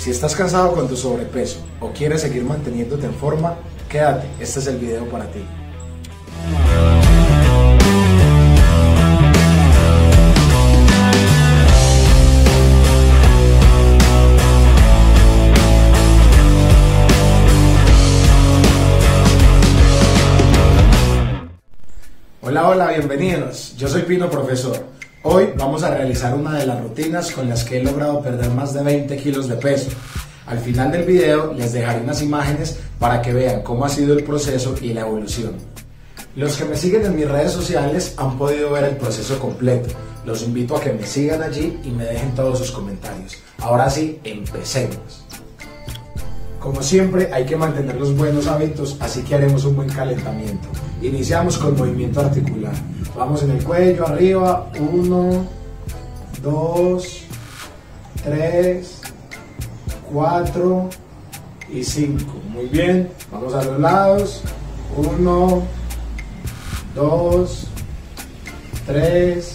Si estás cansado con tu sobrepeso o quieres seguir manteniéndote en forma, quédate, este es el video para ti. Hola, bienvenidos. Yo soy Pino Profesor. Hoy vamos a realizar una de las rutinas con las que he logrado perder más de 20 kilos de peso. Al final del video les dejaré unas imágenes para que vean cómo ha sido el proceso y la evolución. Los que me siguen en mis redes sociales han podido ver el proceso completo. Los invito a que me sigan allí y me dejen todos sus comentarios. Ahora sí, empecemos. Como siempre, hay que mantener los buenos hábitos, así que haremos un buen calentamiento. Iniciamos con movimiento articular. Vamos en el cuello, arriba. 1, 2, 3, 4 y 5. Muy bien. Vamos a los lados. 1, 2, 3,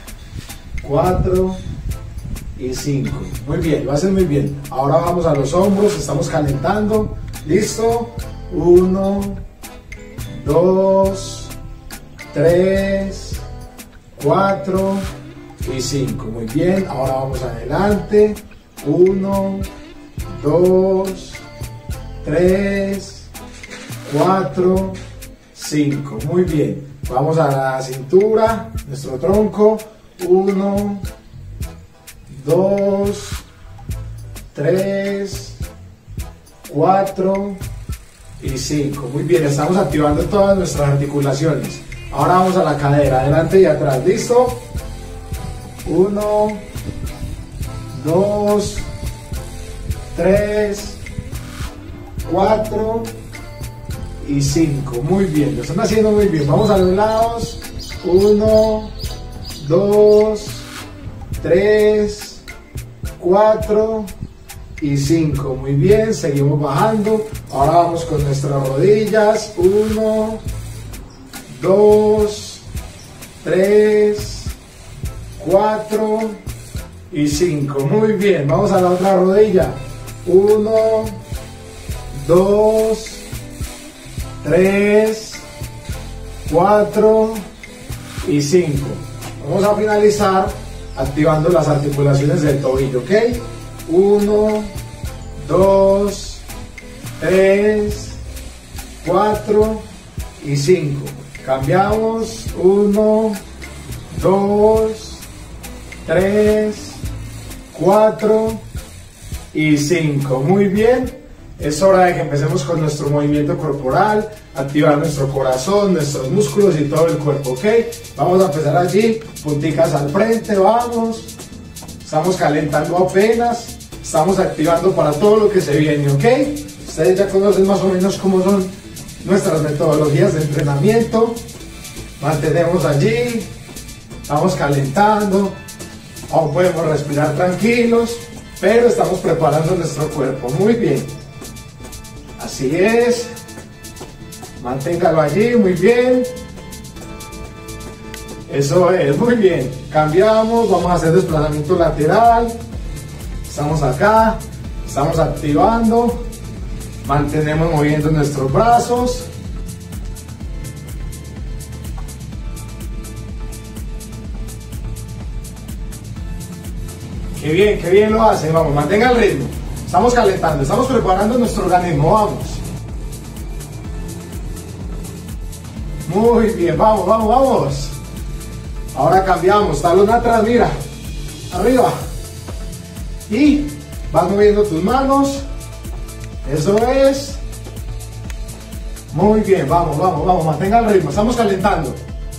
4 y 5. Muy bien, lo hacen muy bien. Ahora vamos a los hombros, estamos calentando. ¿Listo? 1, 2, 3, 4 y 5. Muy bien, ahora vamos adelante. 1, 2, 3, 4, 5. Muy bien. Vamos a la cintura, nuestro tronco. 1, 2, 3, 4 y 5. Muy bien, estamos activando todas nuestras articulaciones. Ahora vamos a la cadera, adelante y atrás. ¿Listo? 1, 2, 3, 4 y 5. Muy bien, lo están haciendo muy bien. Vamos a los lados. 1, 2, 3, 4 y 5. Muy bien, seguimos bajando. Ahora vamos con nuestras rodillas. 1, 2, 3, 4 y 5. Muy bien, vamos a la otra rodilla. 1, 2, 3, 4 y 5. Vamos a finalizar activando las articulaciones del tobillo, ¿ok? 1, 2, 3, 4 y 5. Cambiamos. 1, 2, 3, 4 y 5. Muy bien. Es hora de que empecemos con nuestro movimiento corporal, activar nuestro corazón, nuestros músculos y todo el cuerpo, ¿ok? Vamos a empezar allí, punticas al frente, vamos. Estamos calentando apenas, estamos activando para todo lo que se viene, ¿ok? Ustedes ya conocen más o menos cómo son nuestras metodologías de entrenamiento. Mantenemos allí, estamos calentando, aún podemos respirar tranquilos, pero estamos preparando nuestro cuerpo, muy bien. Así es, manténgalo allí, muy bien. Eso es, muy bien. Cambiamos, vamos a hacer desplazamiento lateral. Estamos acá, estamos activando. Mantenemos moviendo nuestros brazos. Qué bien lo hacen, vamos, mantenga el ritmo. Estamos calentando, estamos preparando nuestro organismo, vamos. Muy bien, vamos. Ahora cambiamos, talón atrás, mira. Arriba. Y vas moviendo tus manos. Eso es. Muy bien, vamos, mantenga el ritmo, estamos calentando.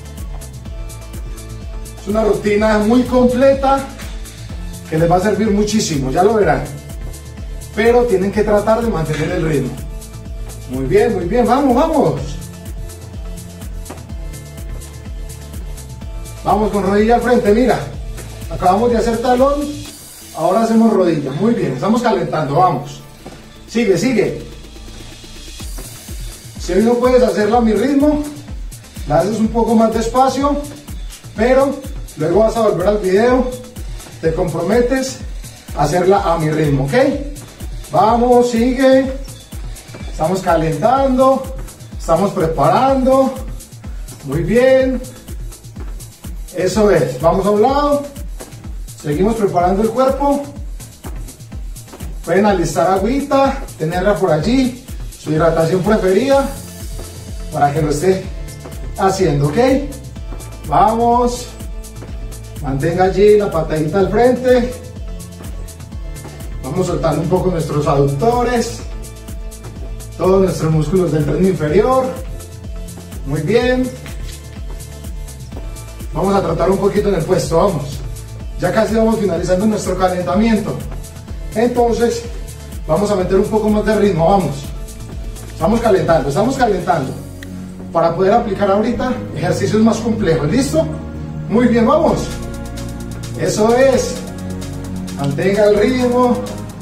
Es una rutina muy completa que les va a servir muchísimo, ya lo verán. Pero tienen que tratar de mantener el ritmo. Muy bien, vamos. Vamos con rodilla al frente, mira. Acabamos de hacer talón, ahora hacemos rodilla. Muy bien, estamos calentando, vamos. Sigue. Si hoy no puedes hacerlo a mi ritmo, la haces un poco más despacio, pero luego vas a volver al video, te comprometes a hacerla a mi ritmo, ¿ok? Vamos, sigue. Estamos calentando. Estamos preparando. Muy bien. Eso es. Vamos a un lado. Seguimos preparando el cuerpo. Pueden alistar agüita, tenerla por allí, su hidratación preferida, para que lo esté haciendo, ¿ok? Vamos. Mantenga allí la patadita al frente. Vamos soltando un poco nuestros aductores, todos nuestros músculos del tren inferior. Muy bien. Vamos a tratar un poquito en el puesto, vamos. Ya casi vamos finalizando nuestro calentamiento. Entonces, vamos a meter un poco más de ritmo, vamos. Estamos calentando. Para poder aplicar ahorita ejercicios más complejos, ¿listo? Muy bien, vamos. Eso es. Mantenga el ritmo.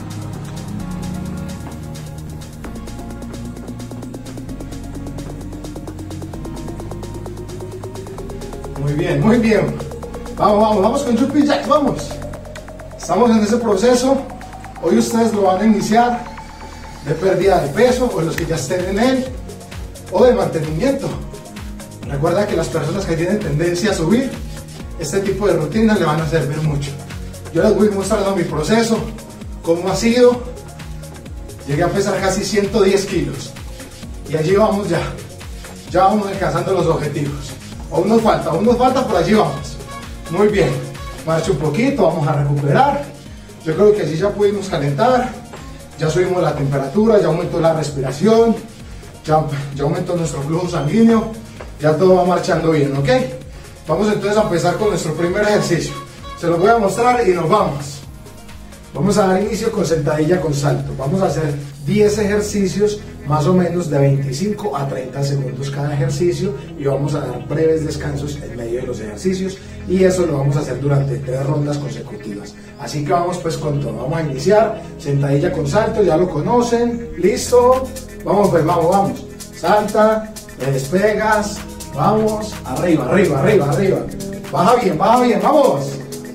Muy bien, muy bien. Vamos con jumping jacks, vamos. Estamos en ese proceso. Hoy ustedes lo van a iniciar de pérdida de peso, o los que ya estén en él, o de mantenimiento. Recuerda que las personas que tienen tendencia a subir, este tipo de rutinas le van a servir mucho. Yo les voy mostrando mi proceso, cómo ha sido. Llegué a pesar casi 110 kilos. Y allí vamos ya. Ya vamos alcanzando los objetivos. Aún nos falta, por allí vamos. Muy bien. Marcha un poquito, vamos a recuperar. Yo creo que así ya pudimos calentar. Ya subimos la temperatura, ya aumentó la respiración. Ya aumentó nuestro flujo sanguíneo. Ya todo va marchando bien, ¿ok? Vamos entonces a empezar con nuestro primer ejercicio. Se lo voy a mostrar y nos vamos. Vamos a dar inicio con sentadilla con salto. Vamos a hacer 10 ejercicios, más o menos de 25 a 30 segundos cada ejercicio, y vamos a dar breves descansos en medio de los ejercicios, y eso lo vamos a hacer durante 3 rondas consecutivas. Así que vamos pues con todo. Vamos a iniciar sentadilla con salto, ya lo conocen. ¿Listo? Vamos pues, vamos. Salta, te despegas, vamos, arriba. Baja bien, vamos.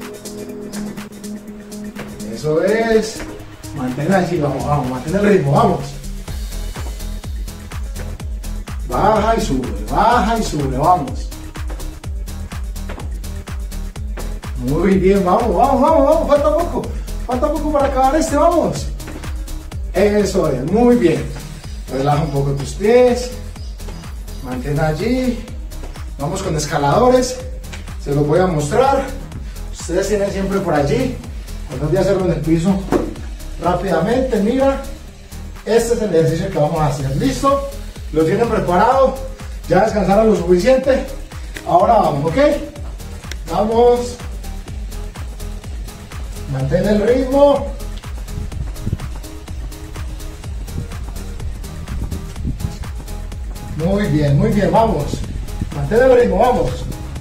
Eso es. Mantén allí, vamos, mantén el ritmo, vamos. Baja y sube, vamos. Muy bien, vamos, falta poco para acabar vamos. Eso es, muy bien. Relaja un poco tus pies, mantén allí. Vamos con escaladores, se los voy a mostrar. Ustedes tienen siempre por allí, cuando voy a hacerlo en el piso rápidamente. Mira, este es el ejercicio que vamos a hacer. ¿Listo? Lo tienen preparado, ya descansaron lo suficiente. Ahora vamos, ¿ok? Vamos. Mantén el ritmo. Muy bien, vamos. Mantén el ritmo, vamos.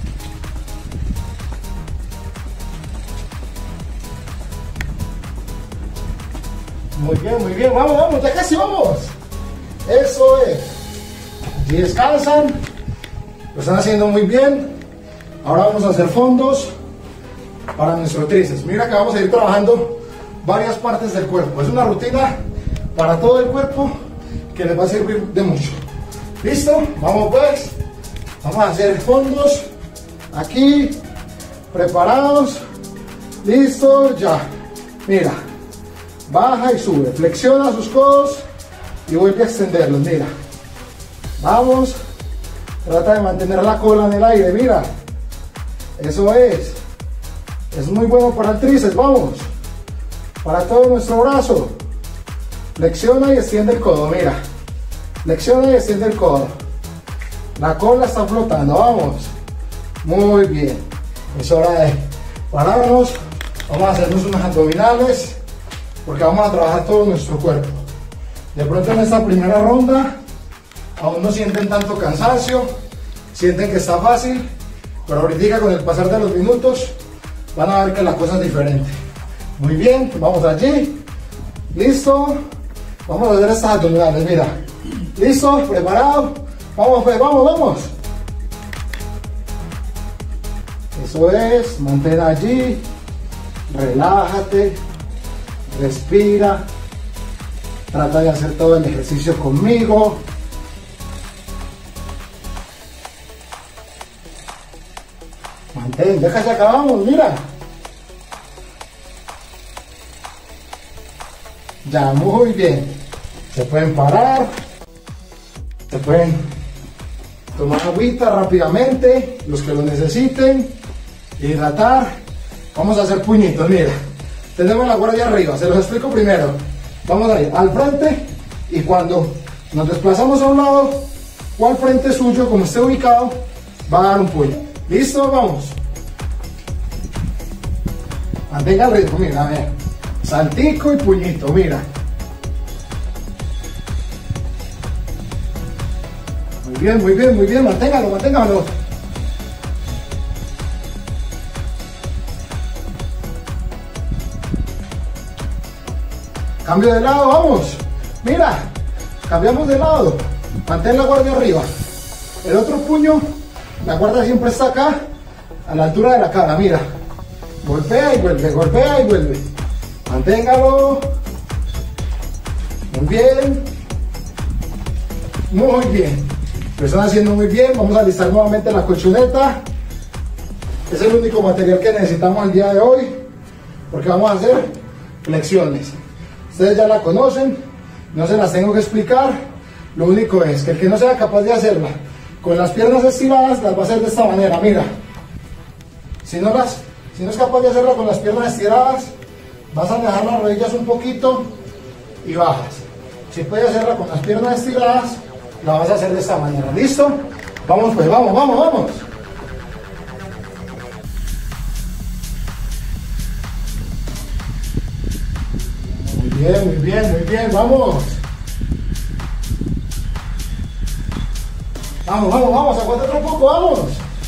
Muy bien, vamos, ya casi vamos. Eso es. Y descansan. Lo están haciendo muy bien. Ahora vamos a hacer fondos para nuestro tríceps. Mira que vamos a ir trabajando varias partes del cuerpo. Es una rutina para todo el cuerpo que les va a servir de mucho. ¿Listo? Vamos pues. Vamos a hacer fondos. Aquí. Preparados. Listo. Ya. Mira. Baja y sube. Flexiona sus codos y vuelve a extenderlos. Mira. Vamos. Trata de mantener la cola en el aire. Mira. Eso es. Es muy bueno para el tríceps. Vamos. Para todo nuestro brazo. Flexiona y extiende el codo. Mira. Flexiona y extiende el codo. La cola está flotando. Vamos. Muy bien. Es hora de pararnos. Vamos a hacernos unas abdominales, porque vamos a trabajar todo nuestro cuerpo. De pronto en esta primera ronda aún no sienten tanto cansancio, sienten que está fácil, pero ahorita con el pasar de los minutos van a ver que la cosa es diferente. Muy bien, vamos allí. Listo. Vamos a hacer estas abdominales, mira. Listo, preparado. Vamos pues, vamos. Eso es, mantén allí. Relájate. Respira. Trata de hacer todo el ejercicio conmigo. Mantén, deja que acabamos, mira. Ya, muy bien. Se pueden parar. Se pueden tomar agüita rápidamente, los que lo necesiten. Hidratar. Vamos a hacer puñitos, mira. Tenemos la guardia arriba, se los explico primero. Vamos a ir al frente y cuando nos desplazamos a un lado o al frente suyo, como esté ubicado, va a dar un puño. ¿Listo? Vamos. Mantenga el ritmo, mira, a ver. Saltico y puñito, mira. Muy bien, muy bien, muy bien. Manténgalo, manténgalo. Cambio de lado, vamos. Mira, cambiamos de lado. Mantén la guardia arriba. El otro puño, la guardia siempre está acá, a la altura de la cara, mira. Golpea y vuelve, golpea y vuelve. Manténgalo. Muy bien. Muy bien. Lo están haciendo muy bien. Vamos a alistar nuevamente la colchoneta. Es el único material que necesitamos el día de hoy, porque vamos a hacer flexiones. Ustedes ya la conocen, no se las tengo que explicar. Lo único es que el que no sea capaz de hacerla con las piernas estiradas, las va a hacer de esta manera, mira. Si no es capaz de hacerla con las piernas estiradas, vas a dejar las rodillas un poquito y bajas. Si puedes hacerla con las piernas estiradas, la vas a hacer de esta manera. ¿Listo? Vamos pues, vamos, vamos, vamos. Muy bien, muy bien, muy bien, vamos. Vamos, vamos, vamos, aguanta otro poco, vamos.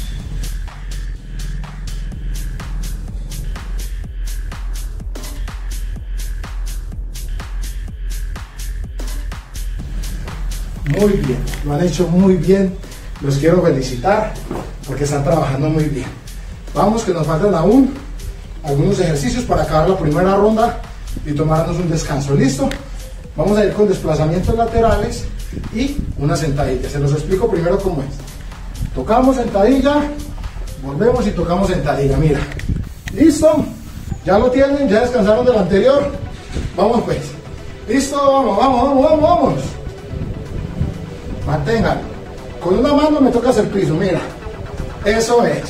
Muy bien, lo han hecho muy bien. Los quiero felicitar porque están trabajando muy bien. Vamos, que nos faltan aún algunos ejercicios para acabar la primera ronda y tomarnos un descanso. ¿Listo? Vamos a ir con desplazamientos laterales y una sentadilla. Se los explico primero cómo es. Tocamos sentadilla, volvemos y tocamos sentadilla. Mira, ¿listo? ¿Ya lo tienen? ¿Ya descansaron del anterior? Vamos pues. ¿Listo? Vamos, vamos, vamos, vamos, vamos. Manténganlo. Con una mano me tocas el piso, mira. Eso es.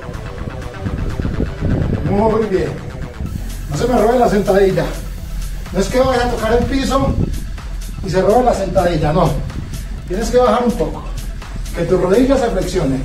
Muy bien. No se me robe la sentadilla. No es que vayas a tocar el piso y se robe la sentadilla, no. Tienes que bajar un poco. Que tus rodillas se flexionen.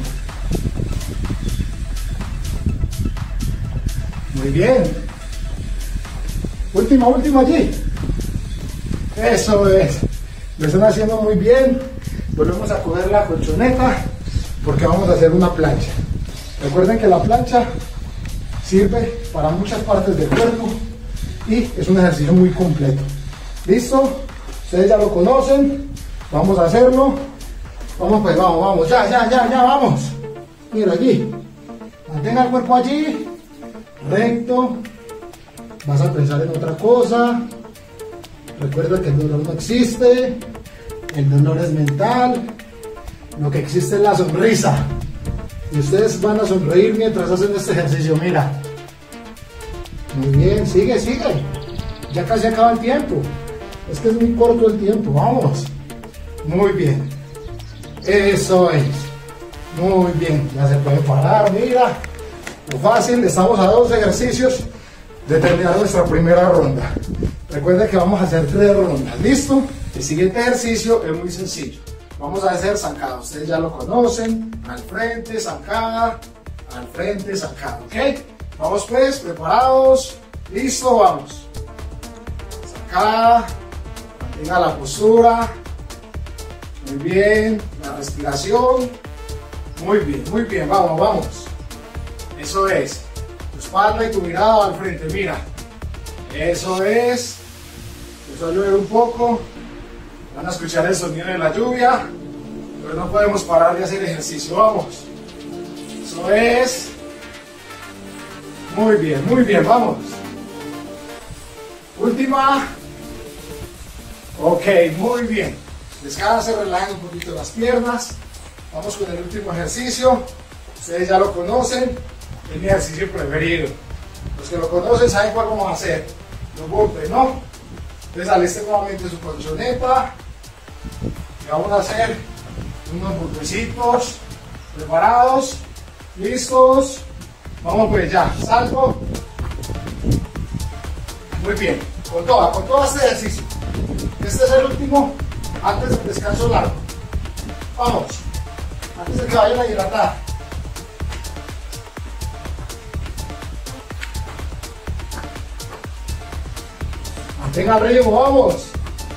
Muy bien. Última, última allí. Eso es. Lo están haciendo muy bien. Volvemos a coger la colchoneta porque vamos a hacer una plancha. Recuerden que la plancha sirve para muchas partes del cuerpo y es un ejercicio muy completo. ¿Listo? Ustedes ya lo conocen. Vamos a hacerlo. Vamos pues, vamos, vamos. Ya, ya, ya, ya, vamos. Mira allí. Mantenga el cuerpo allí. Recto. Vas a pensar en otra cosa. Recuerda que el dolor no existe. El dolor es mental. Lo que existe es la sonrisa. Y ustedes van a sonreír mientras hacen este ejercicio, mira. Muy bien, sigue, sigue. Ya casi acaba el tiempo. Es que es muy corto el tiempo, vamos. Muy bien. Eso es. Muy bien, ya se puede parar, mira. Lo fácil, estamos a 2 ejercicios de terminar nuestra primera ronda. Recuerden que vamos a hacer 3 rondas, ¿listo? El siguiente ejercicio es muy sencillo. Vamos a hacer zancada, ustedes ya lo conocen. Al frente, zancada, al frente, zancada, ¿ok? Vamos pues, preparados, listo, vamos. Zancada, mantenga la postura. Muy bien, la respiración. Muy bien, vamos, vamos. Eso es. Tu espalda y tu mirada al frente, mira. Eso es. Empezó a llover un poco. Van a escuchar el sonido de la lluvia. Pero no podemos parar de hacer ejercicio, vamos. Eso es. Muy bien, vamos. Última. Ok, muy bien. Descansen, relajen un poquito las piernas. Vamos con el último ejercicio. Ustedes ya lo conocen, es mi ejercicio preferido. Los que lo conocen saben cuál vamos a hacer. Los golpes, ¿no? Entonces alisten nuevamente su colchoneta. Y vamos a hacer unos golpecitos. Preparados, listos. Vamos pues ya, salto. Muy bien, con todo este ejercicio. Este es el último antes del descanso largo. Vamos, antes de que vayan a hidratar. Mantenga el ritmo, vamos.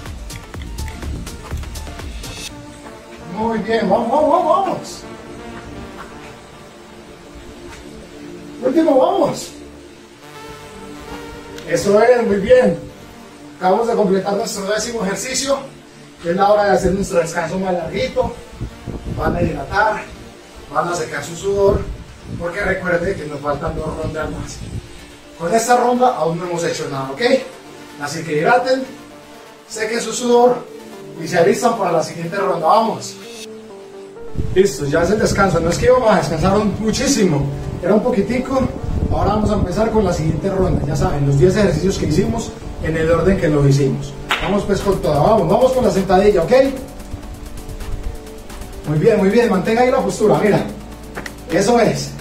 Muy bien, vamos. Último, vamos. Eso es, muy bien. Acabamos de completar nuestro 10º ejercicio. Es la hora de hacer nuestro descanso más larguito. Van a hidratar, van a secar su sudor, porque recuerden que nos faltan 2 rondas más. Con esta ronda aún no hemos hecho nada, ¿ok? Así que hidraten, sequen su sudor y se alistan para la siguiente ronda. Vamos. Listo, ya es el descanso. No es que íbamos a descansar muchísimo, era un poquitico. Ahora vamos a empezar con la siguiente ronda. Ya saben, los 10 ejercicios que hicimos en el orden que lo hicimos. Vamos pues con toda, vamos con la sentadilla, ¿ok? Muy bien, mantenga ahí la postura, mira. Eso es.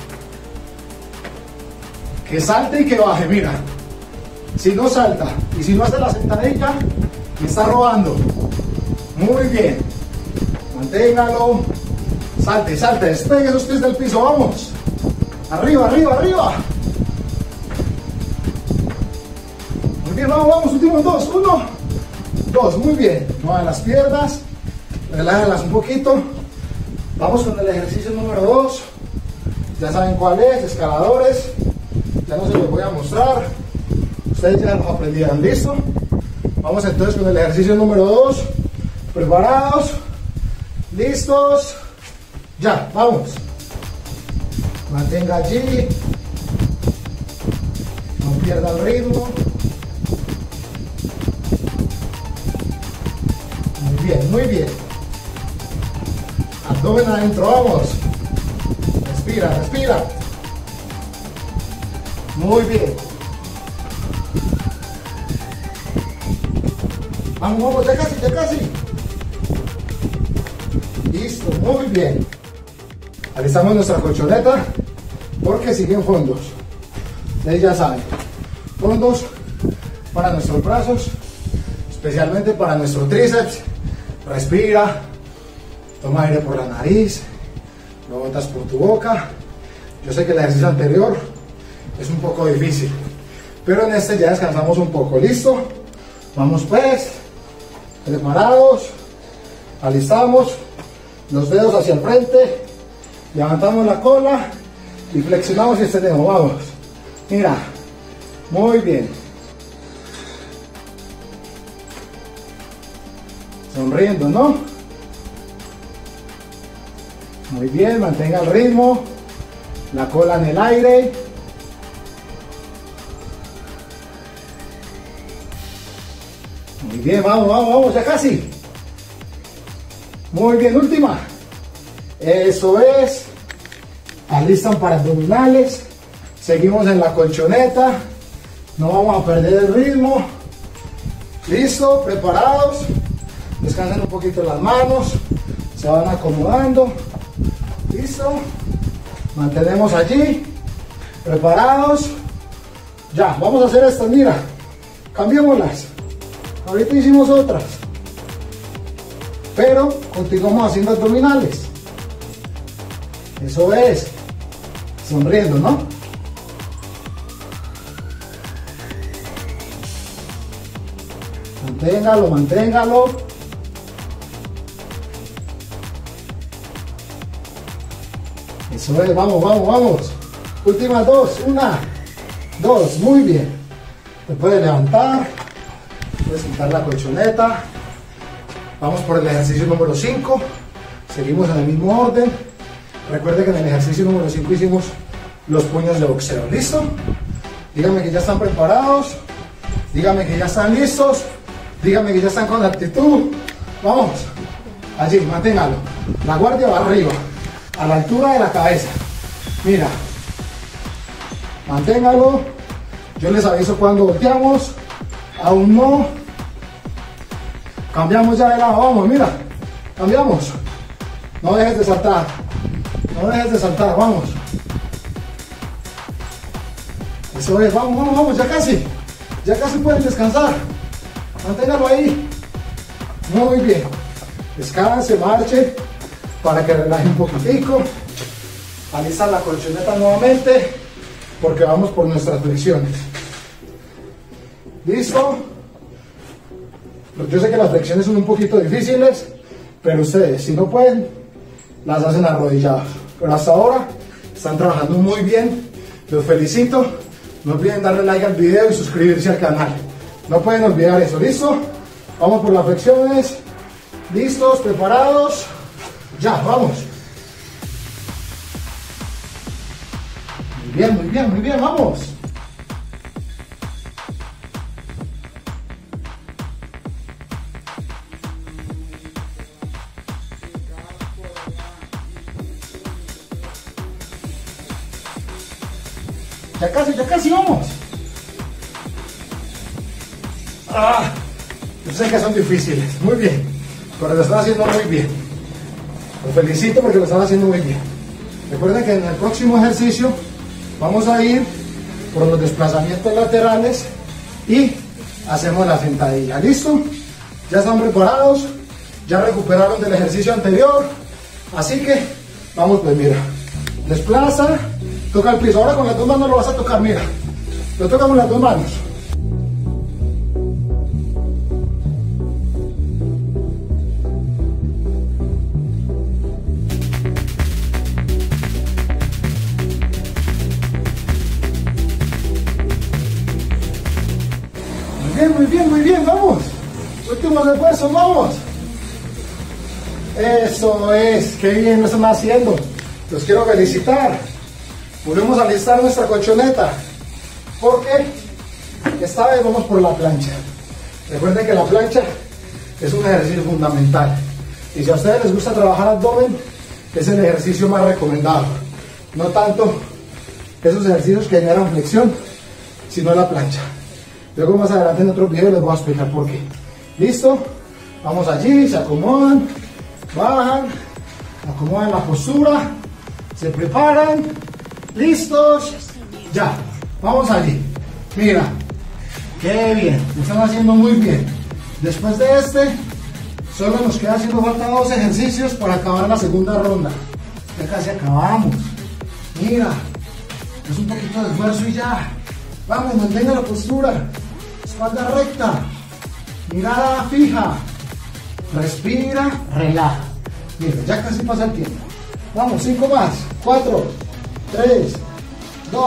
Que salte y que baje, mira. Si no salta y si no hace la sentadilla, me está robando. Muy bien. Manténgalo. Salte, despegue esos pies del piso, vamos. Arriba. Muy bien, vamos, últimos 2. 1, 2, muy bien. Muevan las piernas, relájenlas un poquito. Vamos con el ejercicio número 2. Ya saben cuál es, escaladores. Ya no se los voy a mostrar. Ustedes ya los aprendieron, ¿listo? Vamos entonces con el ejercicio número 2. Preparados, listos. Ya, vamos. Mantenga allí. No pierda el ritmo. Muy bien. Abdomen adentro, vamos. Respira. Muy bien. Vamos, ya casi. Listo, muy bien. Alistamos nuestra colchoneta porque siguen fondos. Ustedes ya saben, fondos para nuestros brazos, especialmente para nuestro tríceps. Respira, toma aire por la nariz, lo botas por tu boca. Yo sé que el ejercicio anterior es un poco difícil, pero en este ya descansamos un poco. ¿Listo? Vamos pues, preparados, alistamos, los dedos hacia el frente, levantamos la cola y flexionamos y extendemos. Vamos, mira, muy bien. Sonriendo, ¿no? Muy bien, mantenga el ritmo, la cola en el aire. Muy bien, vamos, ya casi. Muy bien, última. Eso es. Alistan para abdominales. Seguimos en la colchoneta. No vamos a perder el ritmo. Listo, preparados. Descansen un poquito las manos. Se van acomodando. Listo. Mantenemos allí. Preparados. Ya, vamos a hacer estas, mira. Cambiémoslas. Ahorita hicimos otras. Pero continuamos haciendo abdominales. Eso es. Sonriendo, ¿no? Manténgalo. Eso es, vamos. Últimas 2, 1, 2, muy bien. Te puedes levantar, puedes quitar la colchoneta. Vamos por el ejercicio número 5. Seguimos en el mismo orden. Recuerde que en el ejercicio número 5 hicimos los puños de boxeo. ¿Listo? Díganme que ya están preparados. Díganme que ya están listos. Díganme que ya están con actitud. Vamos. Allí, manténgalo. La guardia va arriba, a la altura de la cabeza. Mira. Manténgalo. Yo les aviso cuando volteamos. Aún no. Cambiamos ya de lado. Vamos, mira. Cambiamos. No dejes de saltar. No dejes de saltar. Vamos. Eso es. Vamos, vamos, vamos. Ya casi. Ya casi pueden descansar. Manténgalo ahí. Muy bien. Descanse, marche. Para que relaje un poquitico. Alista la colchoneta nuevamente. Porque vamos por nuestras flexiones. ¿Listo? Yo sé que las flexiones son un poquito difíciles. Pero ustedes, si no pueden, las hacen arrodillados. Pero hasta ahora están trabajando muy bien. Los felicito. No olviden darle like al video y suscribirse al canal. No pueden olvidar eso. ¿Listo? Vamos por las flexiones. ¿Listos? ¿Preparados? Ya, vamos. Muy bien, muy bien, muy bien. Vamos. Ya casi, vamos. Yo sé que son difíciles, muy bien, pero lo están haciendo muy bien. Los felicito porque lo están haciendo muy bien. Recuerden que en el próximo ejercicio vamos a ir por los desplazamientos laterales y hacemos la sentadilla. ¿Listo? Ya están preparados, ya recuperaron del ejercicio anterior, así que vamos pues mira, desplaza. Toca el piso, ahora con las dos manos lo vas a tocar, mira. Lo toca con las dos manos. Muy bien, muy bien, muy bien, vamos. Últimos esfuerzos, vamos. Eso es, qué bien lo están haciendo. Los quiero felicitar. Volvemos a alistar nuestra colchoneta porque esta vez vamos por la plancha. Recuerden que la plancha es un ejercicio fundamental y si a ustedes les gusta trabajar abdomen es el ejercicio más recomendado, no tanto esos ejercicios que generan flexión, sino la plancha. Luego más adelante en otro video les voy a explicar por qué. ¿Listo? Vamos allí, se acomodan, bajan, acomodan la postura, se preparan. ¿Listos? Ya, vamos allí. Mira, qué bien, lo están haciendo muy bien. Después de este, solo nos queda haciendo falta 2 ejercicios para acabar la segunda ronda. Ya casi acabamos. Mira, es un poquito de esfuerzo y ya. Vamos, mantenga la postura. Espalda recta. Mirada fija. Respira, relaja. Mira, ya casi pasa el tiempo. Vamos, 5 más. 4. 3, 2,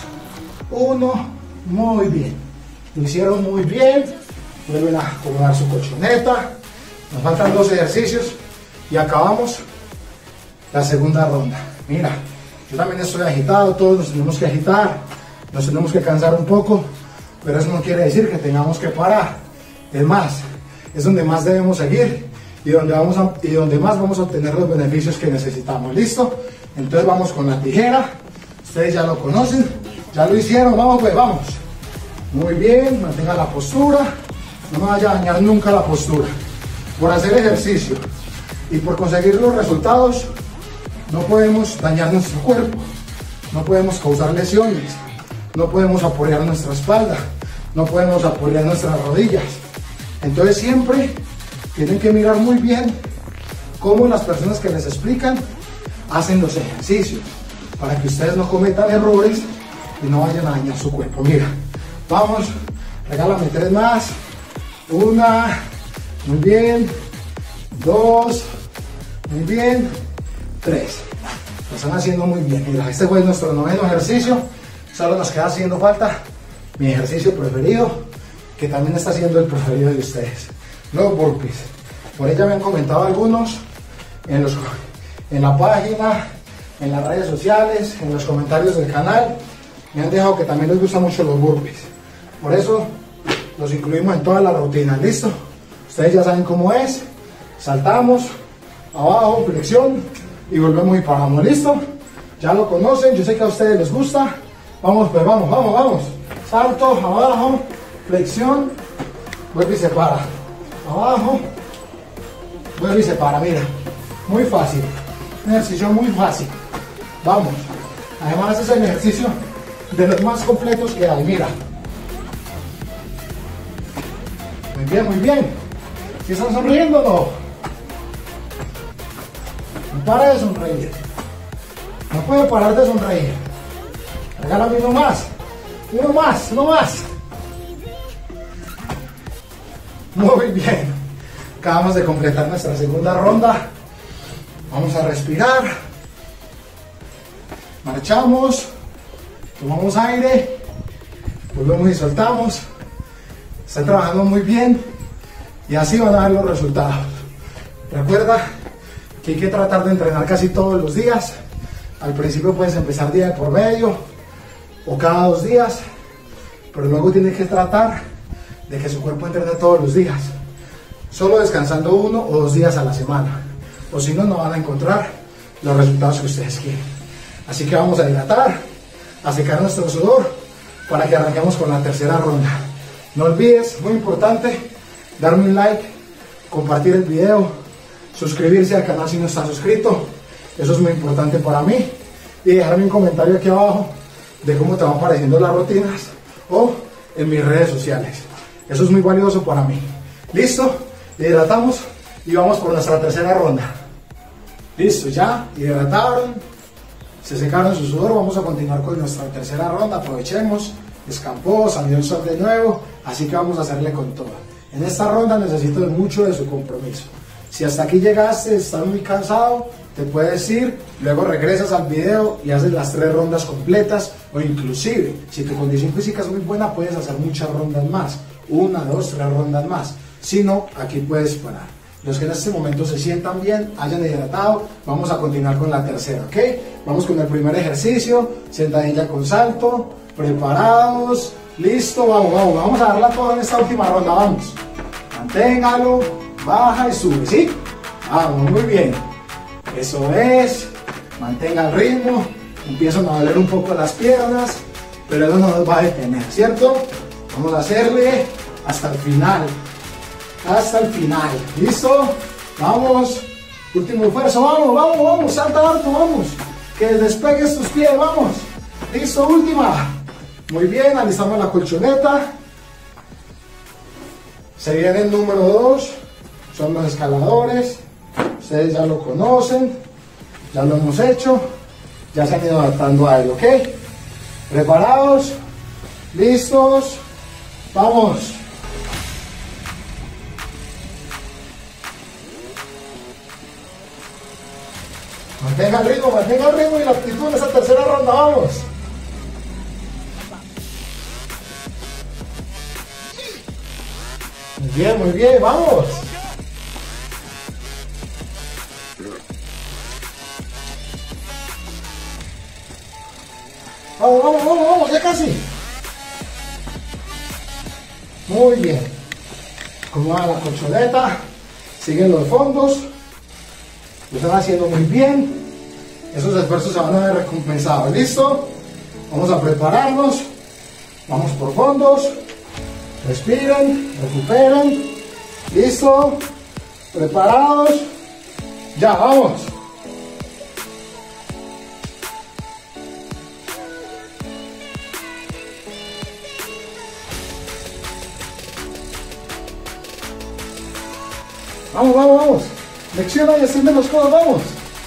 1, muy bien. Lo hicieron muy bien. Vuelven a acomodar su colchoneta. Nos faltan 2 ejercicios y acabamos la segunda ronda. Mira, yo también estoy agitado, todos nos tenemos que agitar, nos tenemos que cansar un poco, pero eso no quiere decir que tengamos que parar. Es más, es donde más debemos seguir y donde más vamos a obtener los beneficios que necesitamos. ¿Listo? Entonces vamos con la tijera. Ustedes ya lo conocen, ya lo hicieron. Vamos pues, vamos. Muy bien, mantenga la postura. No me vaya a dañar nunca la postura. Por hacer ejercicio y por conseguir los resultados, no podemos dañar nuestro cuerpo. No podemos causar lesiones. No podemos apoyar nuestra espalda. No podemos apoyar nuestras rodillas. Entonces siempre tienen que mirar muy bien cómo las personas que les explican hacen los ejercicios para que ustedes no cometan errores y no vayan a dañar su cuerpo. Mira, vamos, regálame 3 más. 1, muy bien. 2, muy bien. 3. Lo están haciendo muy bien. Mira, este fue nuestro 9º ejercicio. Solo nos queda haciendo falta mi ejercicio preferido, que también está siendo el preferido de ustedes, los burpees. Por ella me han comentado algunos en la página, en las redes sociales, en los comentarios del canal. Me han dejado que también les gustan mucho los burpees. Por eso los incluimos en toda la rutina, ¿listo? Ustedes ya saben cómo es, saltamos, abajo, flexión, y volvemos y paramos, ¿listo? Ya lo conocen, yo sé que a ustedes les gusta. Vamos, pues vamos, vamos, vamos. Salto, abajo, flexión, vuelve y se para. Abajo, vuelve y se para, mira. Muy fácil, un ejercicio muy fácil. Vamos, además es el ejercicio de los más completos que hay, mira. Muy bien, muy bien. ¿Sí están sonriendo o no? No para de sonreír. No puede parar de sonreír. Regálame uno más. Uno más, uno más. Muy bien. Acabamos de completar nuestra segunda ronda. Vamos a respirar. Marchamos. Tomamos aire. Volvemos y soltamos. Están trabajando muy bien. Y así van a ver los resultados. Recuerda que hay que tratar de entrenar casi todos los días. Al principio puedes empezar día de por medio o cada 2 días, pero luego tienes que tratar de que su cuerpo entrene todos los días, solo descansando 1 o 2 días a la semana, o si no, no van a encontrar los resultados que ustedes quieren. Así que vamos a hidratar, a secar nuestro sudor para que arranquemos con la tercera ronda. No olvides, muy importante, darme un like, compartir el video, suscribirse al canal si no está suscrito. Eso es muy importante para mí. Y dejarme un comentario aquí abajo de cómo te van pareciendo las rutinas o en mis redes sociales. Eso es muy valioso para mí. ¿Listo? Hidratamos y vamos por nuestra tercera ronda. Listo, ya hidrataron, se secaron su sudor. Vamos a continuar con nuestra tercera ronda. Aprovechemos, escampó, salió el sol de nuevo. Así que vamos a hacerle con todo. En esta ronda necesito mucho de su compromiso. Si hasta aquí llegaste, estás muy cansado, te puedes ir, luego regresas al video y haces las 3 rondas completas, o inclusive, si tu condición física es muy buena, puedes hacer muchas rondas más, 1, 2, 3 rondas más. Si no, aquí puedes parar. Los que en este momento se sientan bien, hayan hidratado, vamos a continuar con la tercera, ¿ok? Vamos con el primer ejercicio, sentadilla con salto, preparados, listo, vamos a darla toda en esta última ronda, vamos. Manténgalo, baja y sube, ¿sí? Vamos, muy bien. Eso es, mantenga el ritmo, empiezan a doler un poco las piernas, pero eso no nos va a detener, ¿cierto? Vamos a hacerle hasta el final, ¿listo? Vamos, último esfuerzo, vamos, salta harto, vamos, que despegues tus pies, vamos, listo, última, muy bien, alistamos la colchoneta, se viene el número 2, son los escaladores. Ustedes ya lo conocen, ya lo hemos hecho, ya se han ido adaptando a él, ¿ok? ¿Preparados? ¿Listos? ¡Vamos! Mantenga el ritmo y la actitud en esa tercera ronda, ¡vamos! Muy bien, ¡vamos! Vamos, ya casi. Muy bien. Acomoda la colchoneta, siguen los fondos, lo están haciendo muy bien. Esos esfuerzos se van a ver recompensados. ¿Listo? Vamos a prepararnos. Vamos por fondos. Respiren, recuperen. ¿Listo? Preparados. Ya, vamos. Vamos. Flexiona y extiende los codos, vamos.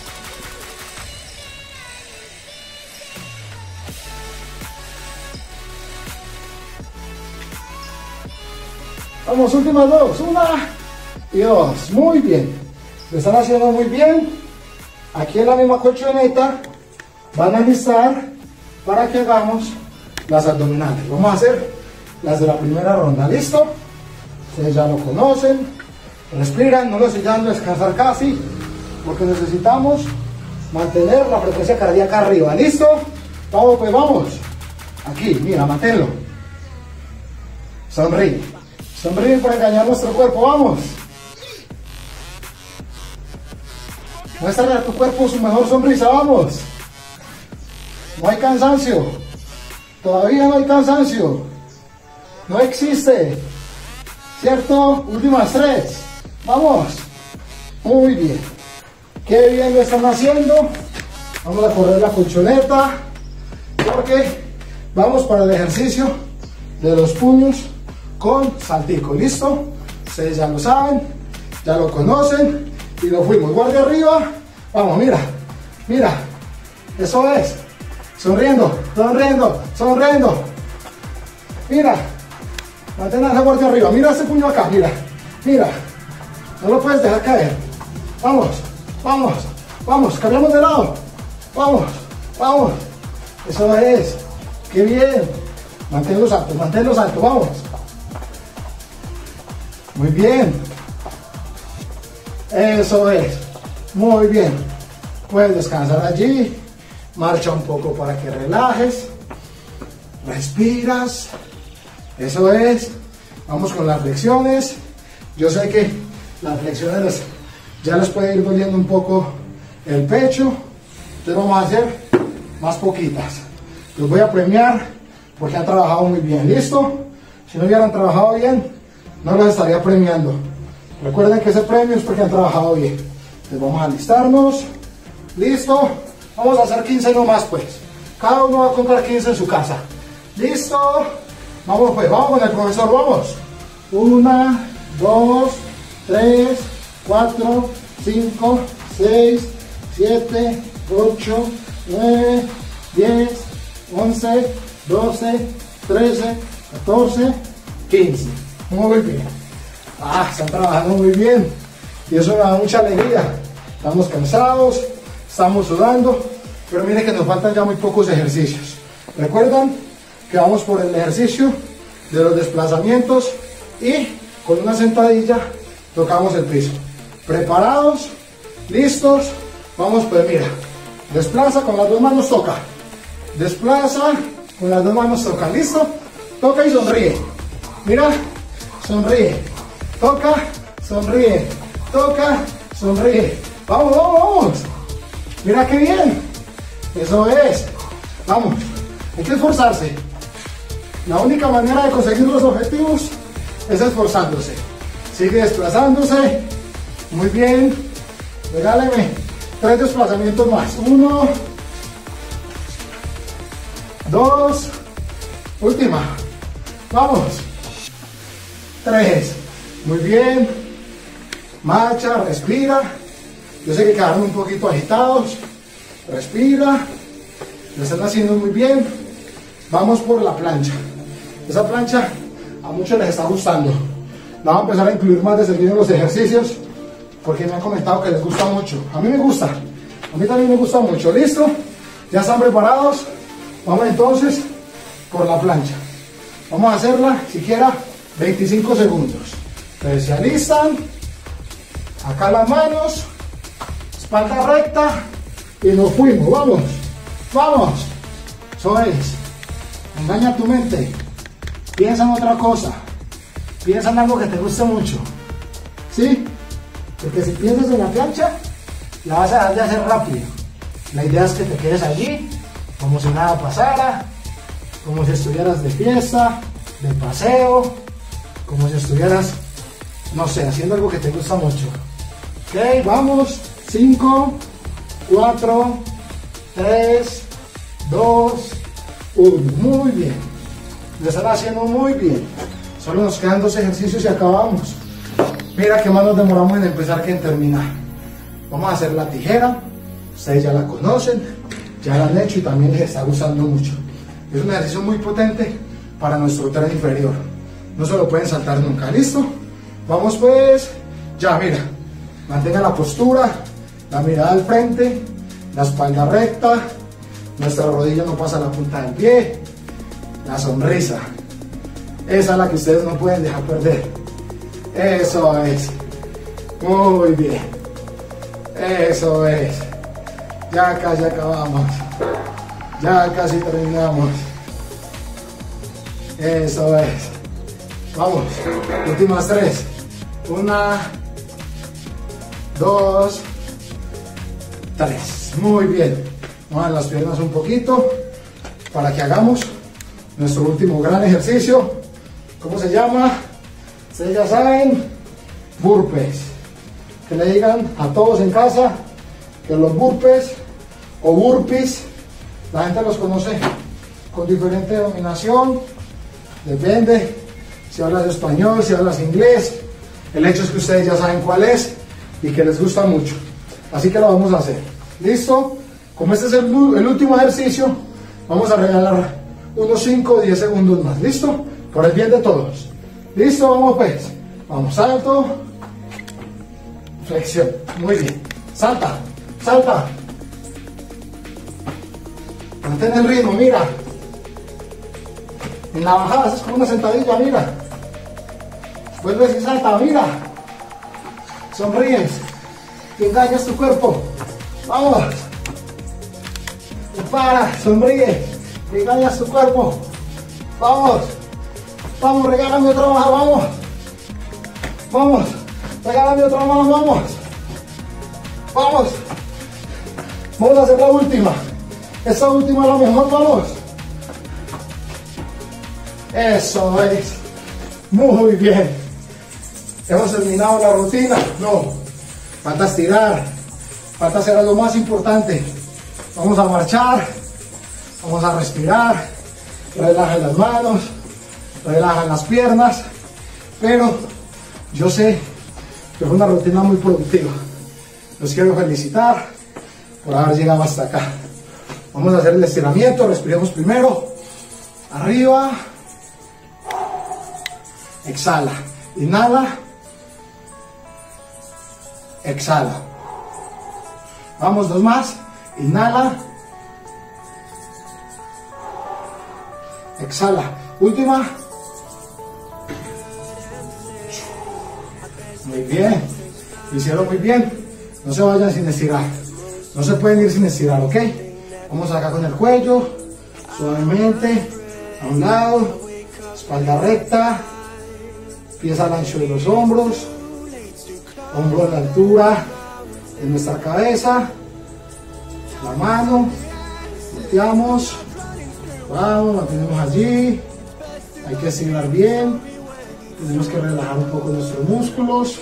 Vamos, últimas 2. 1 y 2. Muy bien. Lo están haciendo muy bien. Aquí en la misma colchoneta van a alistar para que hagamos las abdominales. Vamos a hacer las de la primera ronda. ¿Listo? Ustedes ya lo conocen. Respiran, no lo estoy dando a descansar casi, porque necesitamos mantener la frecuencia cardíaca arriba. ¿Listo? Vamos, pues vamos. Aquí, mira, manténlo. Sonríe. Sonríe para engañar nuestro cuerpo, vamos. Muéstrale a tu cuerpo su mejor sonrisa, vamos. No hay cansancio. Todavía no hay cansancio. No existe. ¿Cierto? Últimas 3. Vamos. Muy bien. Qué bien lo están haciendo. Vamos a correr la colchoneta. Porque vamos para el ejercicio de los puños con saltico. ¿Listo? Ustedes ya lo saben. Ya lo conocen. Y lo fuimos. Guardia arriba. Vamos, mira. Mira. Eso es. Sonriendo, sonriendo, sonriendo. Mira. Mantén esa guardia arriba. Mira ese puño acá. Mira. Mira. No lo puedes dejar caer. Vamos. Vamos. Vamos. Cambiamos de lado. Vamos. Vamos. Eso es. Qué bien. Manténlos altos. Manténlos altos. Vamos. Muy bien. Eso es. Muy bien. Puedes descansar allí. Marcha un poco para que relajes. Respiras. Eso es. Vamos con las flexiones. Yo sé que las flexiones ya les puede ir doliendo un poco el pecho. Entonces vamos a hacer más poquitas. Los voy a premiar porque han trabajado muy bien. ¿Listo? Si no hubieran trabajado bien, no los estaría premiando. Recuerden que ese premio es porque han trabajado bien. Entonces vamos a alistarnos. ¿Listo? Vamos a hacer 15 nomás pues. Cada uno va a contar 15 en su casa. ¿Listo? Vamos pues, vamos con el profesor, vamos. 1, 2, 3, 4, 5, 6, 7, 8, 9, 10, 11, 12, 13, 14, 15. Muy bien. Están trabajando muy bien. Y eso me da mucha alegría. Estamos cansados, estamos sudando, pero miren que nos faltan ya muy pocos ejercicios. ¿Recuerdan? Que vamos por el ejercicio de los desplazamientos y con una sentadilla tocamos el piso. ¿Preparados? ¿Listos? Vamos pues mira, desplaza con las dos manos, toca. Desplaza con las dos manos, toca. ¿Listo? Toca y sonríe. Mira, sonríe. Toca, sonríe. Toca, sonríe. Vamos, vamos, vamos. Mira qué bien. Eso es. Vamos. Hay que esforzarse. La única manera de conseguir los objetivos es esforzándose. Sigue desplazándose. Muy bien. Regáleme 3 desplazamientos más. 1, 2. Última. Vamos. 3. Muy bien. Marcha, respira. Yo sé que quedaron un poquito agitados. Respira. Lo están haciendo muy bien. Vamos por la plancha. Esa plancha a muchos les está gustando. La vamos a empezar a incluir más de seguido en los ejercicios porque me han comentado que les gusta mucho. A mí me gusta. A mí también me gusta mucho. ¿Listo? ¿Ya están preparados? Vamos entonces por la plancha. Vamos a hacerla siquiera 25 segundos. Entonces se alistan. Acá las manos. Espalda recta. Y nos fuimos. Vamos. Vamos. Eso es. Engaña tu mente. Piensa en otra cosa. Piensa en algo que te guste mucho. ¿Sí? Porque si piensas en la plancha, la vas a dejar de hacer rápido. La idea es que te quedes allí, como si nada pasara, como si estuvieras de fiesta, de paseo, como si estuvieras, no sé, haciendo algo que te gusta mucho. Ok, vamos. 5, 4, 3, 2, 1. Muy bien. Lo están haciendo muy bien. Solo nos quedan 2 ejercicios y acabamos. Mira que más nos demoramos en empezar que en terminar. Vamos a hacer la tijera. Ustedes ya la conocen, ya la han hecho y también les está gustando mucho. Es un ejercicio muy potente para nuestro tren inferior. No se lo pueden saltar nunca. ¿Listo? Vamos pues. Ya, mira. Mantenga la postura, la mirada al frente, la espalda recta, nuestra rodilla no pasa la punta del pie, la sonrisa. Esa es la que ustedes no pueden dejar perder. Eso es. Muy bien. Eso es. Ya casi acabamos. Ya casi terminamos. Eso es. Vamos, últimas 3. 1, 2, 3. Muy bien. Muevan las piernas un poquito para que hagamos nuestro último gran ejercicio. ¿Cómo se llama? Ustedes ya saben, burpees. Que le digan a todos en casa que los burpees o burpees, la gente los conoce con diferente denominación, depende si hablas español, si hablas inglés. El hecho es que ustedes ya saben cuál es y que les gusta mucho, así que lo vamos a hacer. ¿Listo? Como este es el último ejercicio, vamos a regalar unos 5 o 10 segundos más. ¿Listo? Por el bien de todos. ¿Listo? Vamos pues. Vamos, salto, flexión. Muy bien. Salta, salta. Mantén el ritmo, mira. En la bajada haces como una sentadilla, mira. Vuelves y salta, mira. Sonríes. Y engañas tu cuerpo. Vamos. Para, sonríe. Y engañas tu cuerpo. Vamos. Vamos, regálame otra baja, vamos. Vamos. Regálame otra mano, vamos. Vamos. Vamos a hacer la última. Esta última es la mejor, vamos. Eso es. Muy bien. Hemos terminado la rutina. No. Falta estirar. Falta hacer algo más importante. Vamos a marchar. Vamos a respirar. Relajen las manos. Relajan las piernas. Pero yo sé que fue una rutina muy productiva. Los quiero felicitar por haber llegado hasta acá. Vamos a hacer el estiramiento. Respiremos primero. Arriba. Exhala. Inhala. Exhala. Vamos, 2 más. Inhala. Exhala. Última. Muy bien. Lo hicieron muy bien. No se vayan sin estirar. No se pueden ir sin estirar, ¿ok? Vamos acá con el cuello. Suavemente. A un lado. Espalda recta. Pies al ancho de los hombros. Hombro a la altura de nuestra cabeza. La mano. Volteamos. Vamos, mantenemos allí. Hay que estirar bien. Tenemos que relajar un poco nuestros músculos.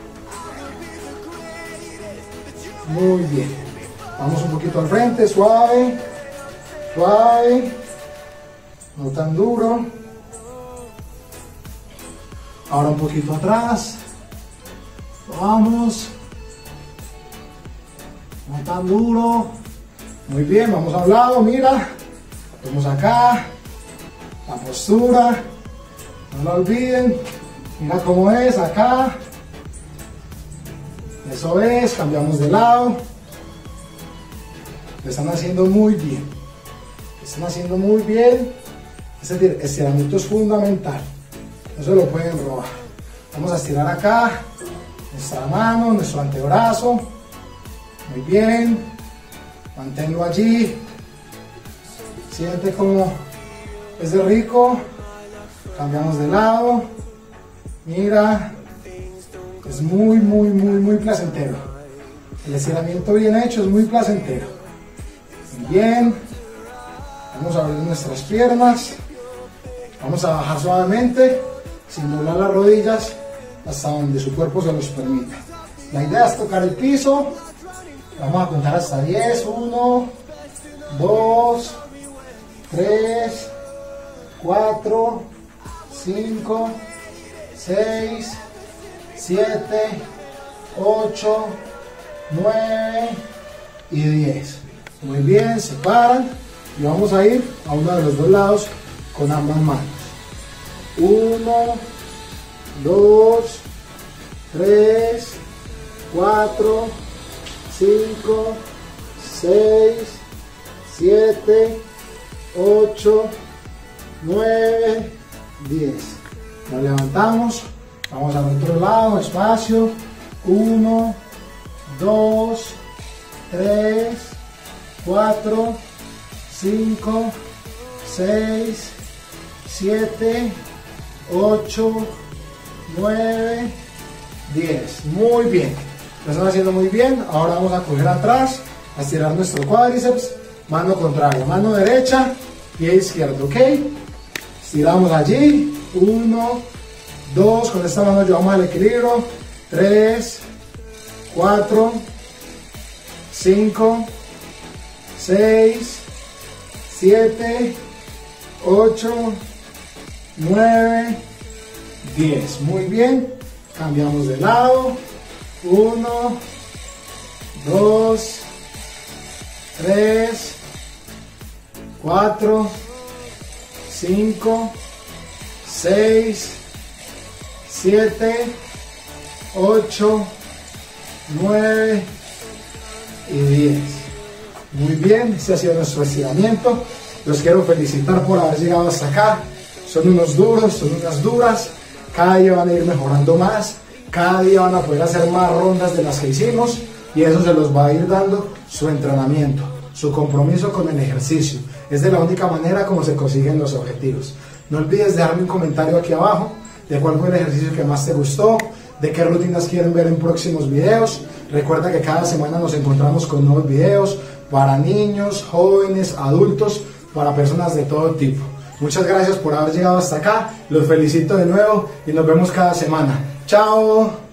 Muy bien. Vamos un poquito al frente, suave. Suave. No tan duro. Ahora un poquito atrás. Vamos. No tan duro. Muy bien, vamos a un lado, mira. Vamos acá. La postura. No la olviden. Mira cómo es acá. Eso es, cambiamos de lado. Lo están haciendo muy bien. Lo están haciendo muy bien. Es decir, estiramiento es fundamental. No se lo pueden robar. Vamos a estirar acá. Nuestra mano, nuestro antebrazo. Muy bien. Manténlo allí. Siente como es de rico. Cambiamos de lado. Mira. Es muy placentero. El estiramiento bien hecho es muy placentero. Muy bien. Vamos a abrir nuestras piernas. Vamos a bajar suavemente, sin doblar las rodillas, hasta donde su cuerpo se los permita. La idea es tocar el piso. Vamos a contar hasta 10. 1, 2, 3, 4, 5, 6, 7, 8, 9 y 10. Muy bien, se paran y vamos a ir a uno de los dos lados con ambas manos. 1, 2, 3, 4, 5, 6, 7, 8, 9, 10. Nos levantamos. Vamos al otro lado, espacio. 1, 2, 3, 4, 5, 6, 7, 8, 9, 10. Muy bien. Lo están haciendo muy bien. Ahora vamos a coger atrás, a estirar nuestro cuádriceps. Mano contraria, mano derecha, pie izquierdo, ¿ok? Estiramos allí. 1, 2. Con esta mano llevamos al equilibrio. 3, 4, 5, 6, 7, 8, 9, 10. Muy bien. Cambiamos de lado. 1, 2, 3, 4, 5, 6, 7, 8, 9 y 10. Muy bien, este ha sido nuestro estiramiento. Los quiero felicitar por haber llegado hasta acá. Son unos duros, son unas duras. Cada día van a ir mejorando más. Cada día van a poder hacer más rondas de las que hicimos. Y eso se los va a ir dando su entrenamiento, su compromiso con el ejercicio. Es de la única manera como se consiguen los objetivos. No olvides dejarme un comentario aquí abajo de cuál fue el ejercicio que más te gustó, de qué rutinas quieren ver en próximos videos. Recuerda que cada semana nos encontramos con nuevos videos para niños, jóvenes, adultos, para personas de todo tipo. Muchas gracias por haber llegado hasta acá. Los felicito de nuevo y nos vemos cada semana. ¡Chao!